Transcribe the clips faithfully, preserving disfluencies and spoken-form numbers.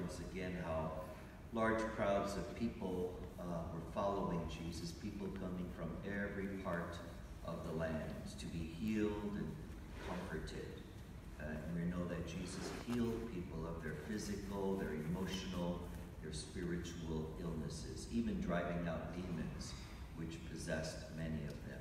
once again how large crowds of people uh, were following Jesus, people coming from every part of the land to be healed and comforted. Uh, and we know that Jesus healed people of their physical, their emotional, their spiritual illnesses, even driving out demons which possessed many of them.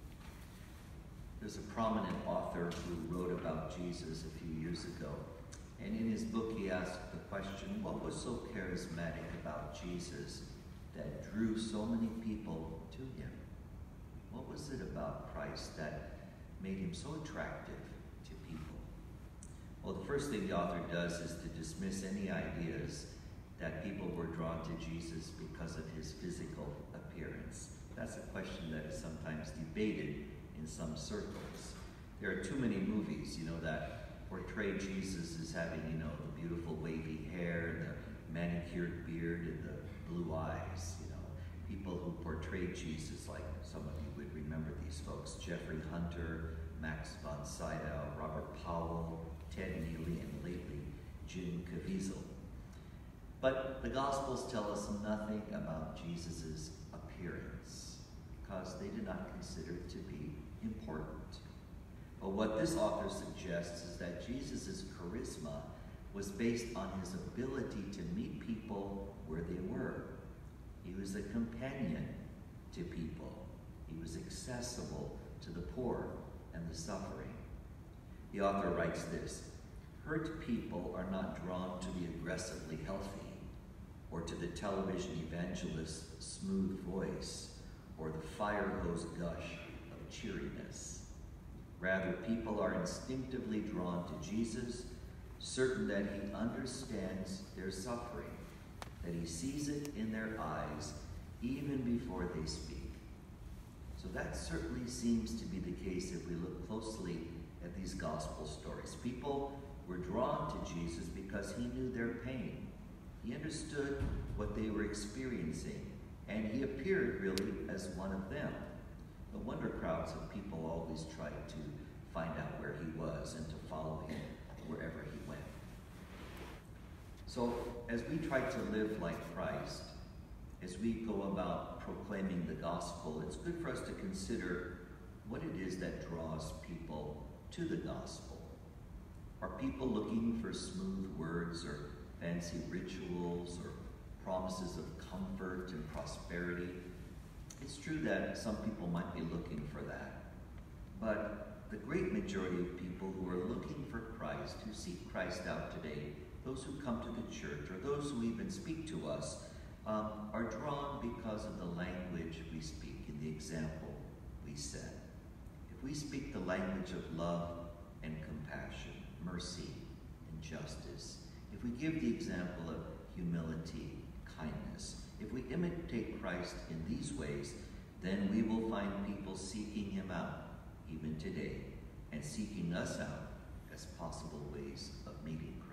There's a prominent author who wrote about Jesus a few years ago, and in his book he asked the question, what was so charismatic about Jesus that drew so many people to him? What was it about Christ that made him so attractive to people? Well, the first thing the author does is to dismiss any ideas that people were drawn to Jesus because of his physical appearance. That's a question that is sometimes debated in some circles. There are too many movies, you know, that portray Jesus as having, you know, the beautiful wavy hair, the manicured beard, and the blue eyes, you know. People who portrayed Jesus, like some of you would remember these folks, Jeffrey Hunter, Max von Sydow, Robert Powell, Ted Neely, and lately, Jim Caviezel. But the Gospels tell us nothing about Jesus' appearance because they did not consider it to be important. But what this author suggests is that Jesus' charisma was based on his ability to meet people where they were. He was a companion to people. He was accessible to the poor and the suffering. The author writes this, hurt people are not drawn to the aggressively healthy or to the television evangelist's smooth voice or the fire hose gush of cheeriness. Rather, people are instinctively drawn to Jesus, certain that he understands their suffering, that he sees it in their eyes even before they speak. So that certainly seems to be the case if we look closely at these gospel stories. People were drawn to Jesus because he knew their pain. He understood what they were experiencing, and he appeared really as one of them. No wonder crowds of people always tried to find out where he was and to follow him wherever he went. So as we try to live like Christ, as we go about proclaiming the gospel, it's good for us to consider what it is that draws people to the gospel. Are people looking for smooth words or fancy rituals or promises of comfort and prosperity? It's true that some people might be looking for that, but the great majority of people who are looking for Christ, who seek Christ out today, those who come to the church or those who even speak to us, um, are drawn because of the language we speak and the example we set. If we speak the language of love and compassion, mercy and justice, if we give the example of humility, kindness, if we imitate Christ in these ways, then we will find people seeking him out even today and seeking us out as possible ways of meeting Christ.